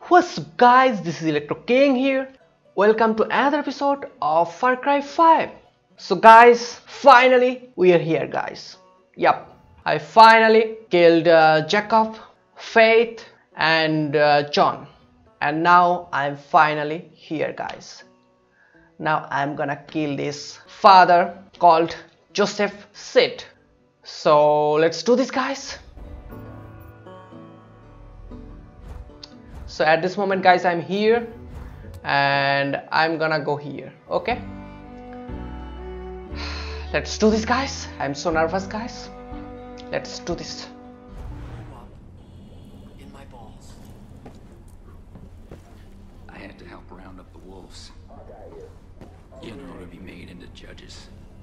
What's up guys, this is Electro King here. Welcome to another episode of Far Cry 5. So guys, finally we are here guys. Yup, I finally killed Jacob, Faith and John. And now I'm finally here guys. Now I'm gonna kill this father called Joseph Sid. So let's do this guys. So at this moment guys, I'm here and I'm gonna go here. Okay, let's do this guys. I'm so nervous guys. Let's do this. In my balls. I had to help round up the wolves. You know, to be made into judges.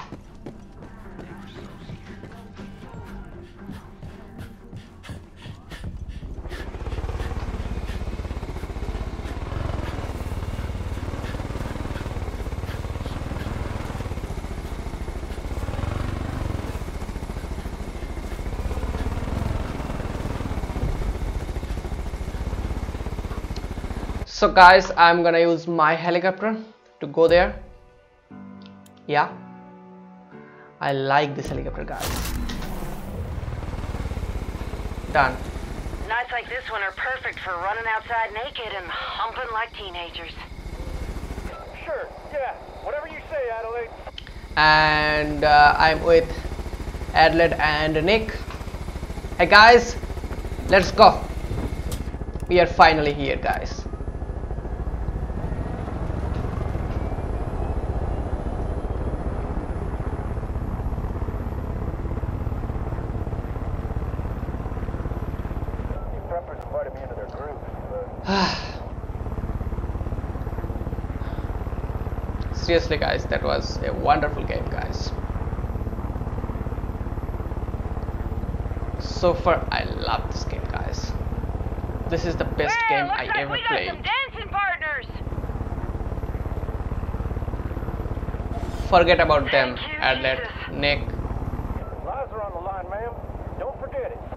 So guys, I'm gonna use my helicopter to go there. Yeah, I like this helicopter guys. Done. Nights like this one are perfect for running outside naked and humping like teenagers. Sure, yeah, whatever you say, Adelaide. And I'm with Adelaide and Nick. Hey guys, let's go. We are finally here guys. Seriously guys, that was a wonderful game guys. So far I love this game guys. This is the best game I ever played. Some dancing partners. Forget about them, Thank you, Adlet, Jesus. Nick. Lives are on the line, ma'am. Don't forget it.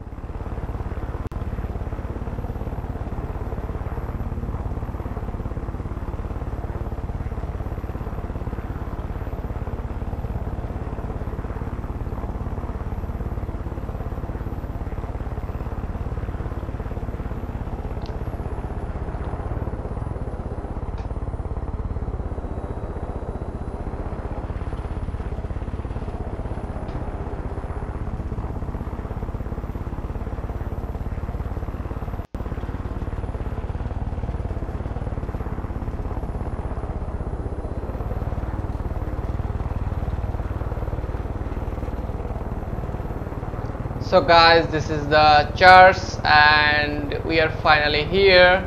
So guys, this is the church and we are finally here.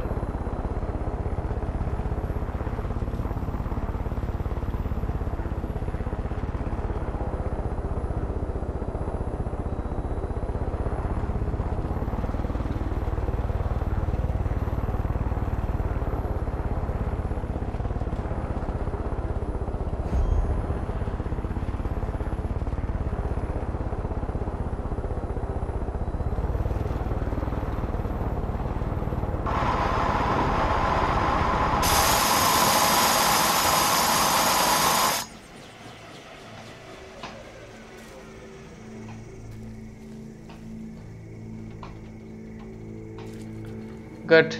Good.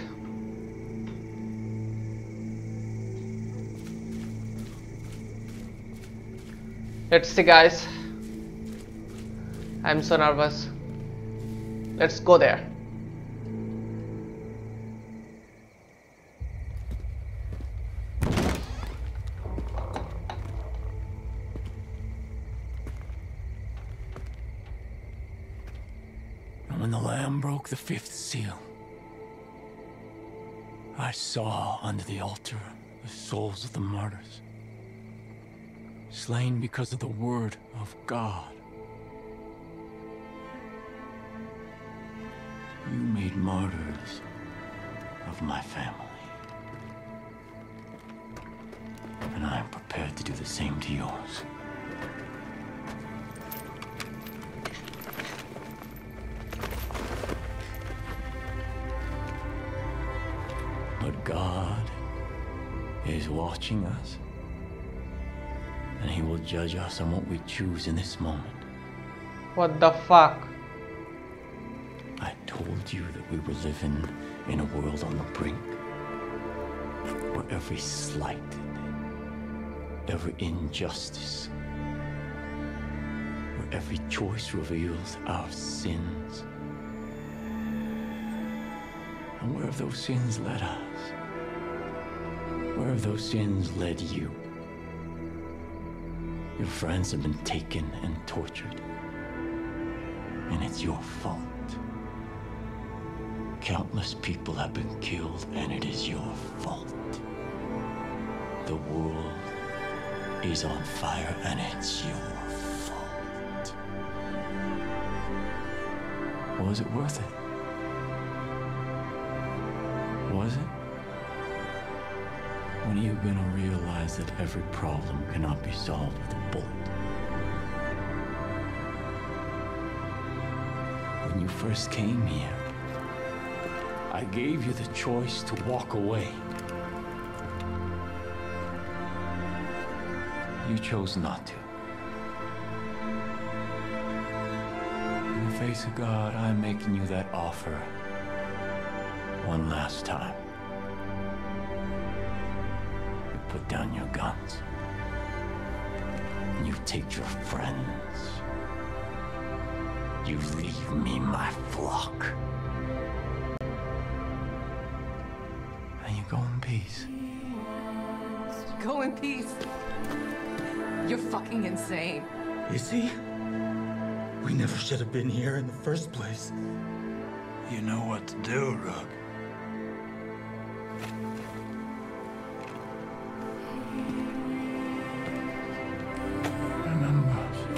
Let's see guys. I'm so nervous. Let's go there. And when the Lamb broke the fifth seal, I saw under the altar the souls of the martyrs, slain because of the word of God. You made martyrs of my family, and I am prepared to do the same to yours. But God is watching us, and He will judge us on what we choose in this moment. What the fuck? I told you that we were living in a world on the brink, where every slight, every injustice, where every choice reveals our sins. And where have those sins led us? Where have those sins led you? Your friends have been taken and tortured, and it's your fault. Countless people have been killed, and it is your fault. The world is on fire, and it's your fault. Was it worth it? Was it? When are you gonna realize that every problem cannot be solved with a bullet? When you first came here, I gave you the choice to walk away. You chose not to. In the face of God, I'm making you that offer one last time. You put down your guns, and you take your friends. You leave me my flock. And you go in peace. Go in peace. You're fucking insane. Is he? We never should have been here in the first place. You know what to do, Rook. Remember.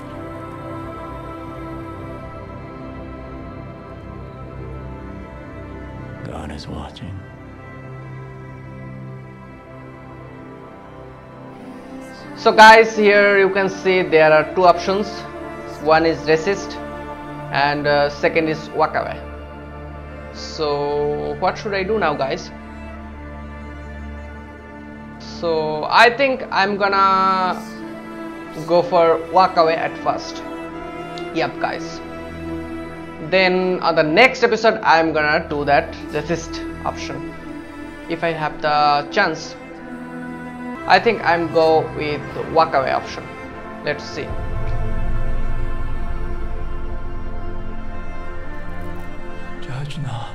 God is watching. So guys, here you can see there are two options. One is resist and second is walk away. So what should I do now, guys? So I think I'm gonna go for walk away at first. Yep guys. Then on the next episode I'm gonna do that resist option if I have the chance. I think I'm go with the walk away option. Let's see. Judge not,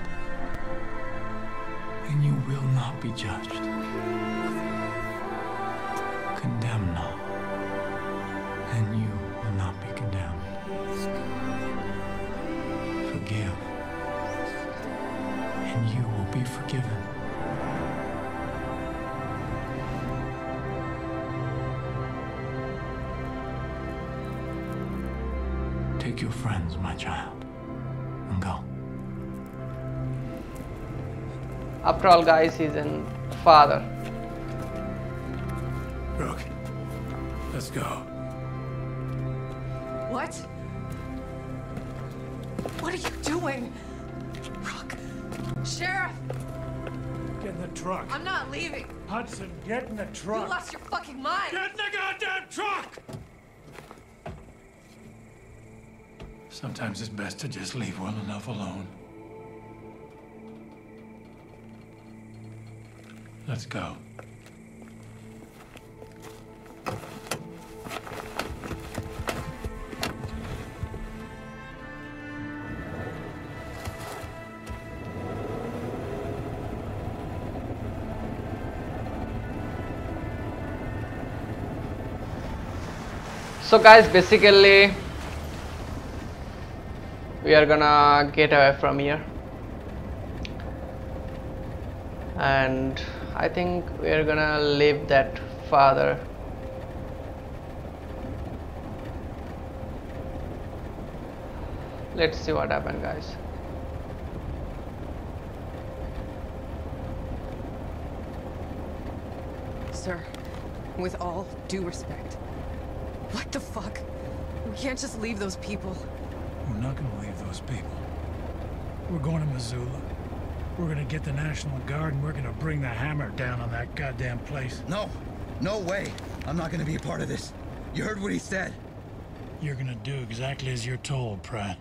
and you will not be judged. Condemn not, and you will not be condemned. Forgive, and you will be forgiven. Take your friends, my child, and go. After all, guys, he's a father. Rook, let's go. What? What are you doing? Rook. Sheriff! Get in the truck. I'm not leaving. Hudson, get in the You truck. lost your fucking mind. Get in the goddamn truck! Sometimes it's best to just leave well enough alone. Let's go. So guys, basically we are gonna get away from here, and I think we are gonna leave that father. Let's see what happens, guys. Sir, with all due respect, what the fuck? We can't just leave those people. We're not gonna leave those people. We're going to Missoula. We're gonna get the National Guard and we're gonna bring the hammer down on that goddamn place. No, no way. I'm not gonna be a part of this. You heard what he said. You're gonna do exactly as you're told, Pratt.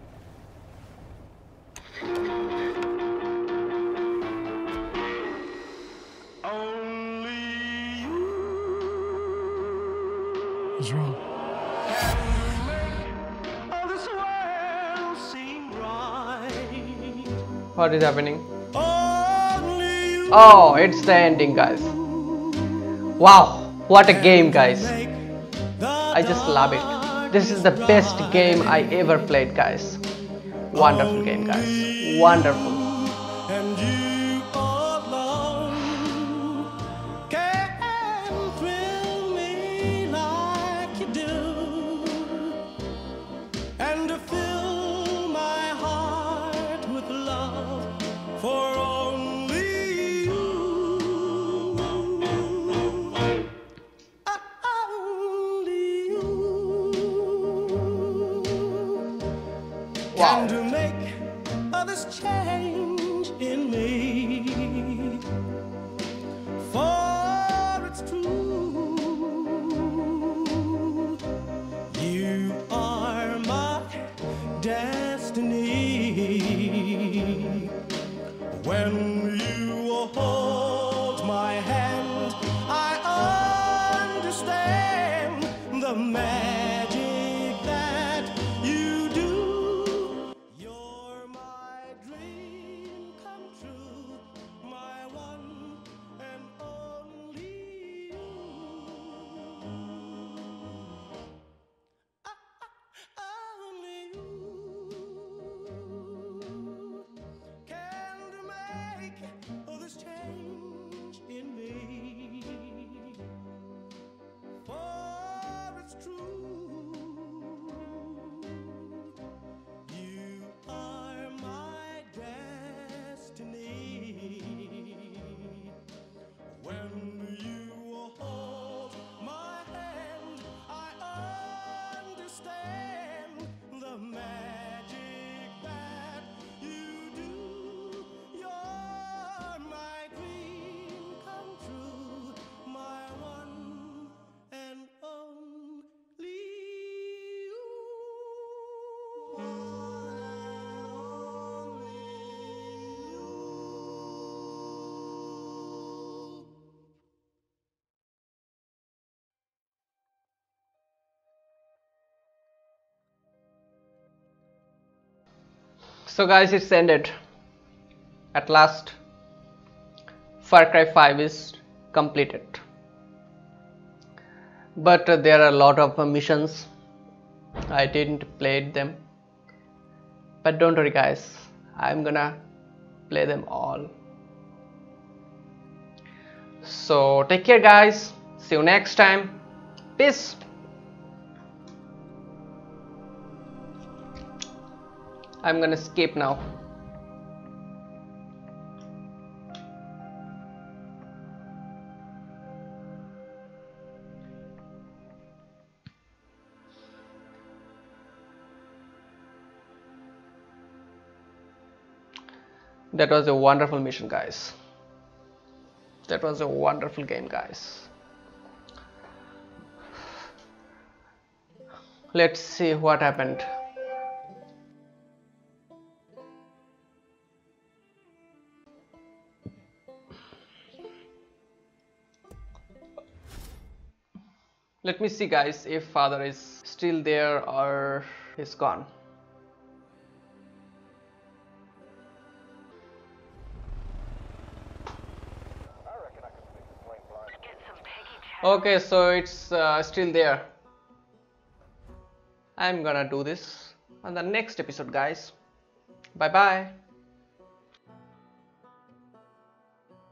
What's wrong? What is happening? Oh, it's the ending, guys. Wow, what a game, guys. I just love it. This is the best game I ever played, guys. Wonderful game, guys. Wonderful. And you alone can thrill me like you do, and to fill my heart with love for only you. Only you. Wow. And to make this change in me, for it's true, you are my destiny. When you hold my hand, I understand the magic that you do. You're my dream come true, my one and only you. Only you can make this change in me, for it's true, you are my destiny. When you hold my hand, I understand the magic that you do. You're my dream come true, my one and only you. So guys, it's ended. At last, Far Cry 5 is completed. But there are a lot of missions. I didn't play them. But don't worry guys, I'm gonna play them all. So take care guys. See you next time. Peace. I'm gonna skip now. That was a wonderful mission, guys. That was a wonderful game, guys. Let's see what happened. Let me see guys if father is still there or he's gone. Okay, so it's still there. I'm gonna do this on the next episode guys. Bye bye.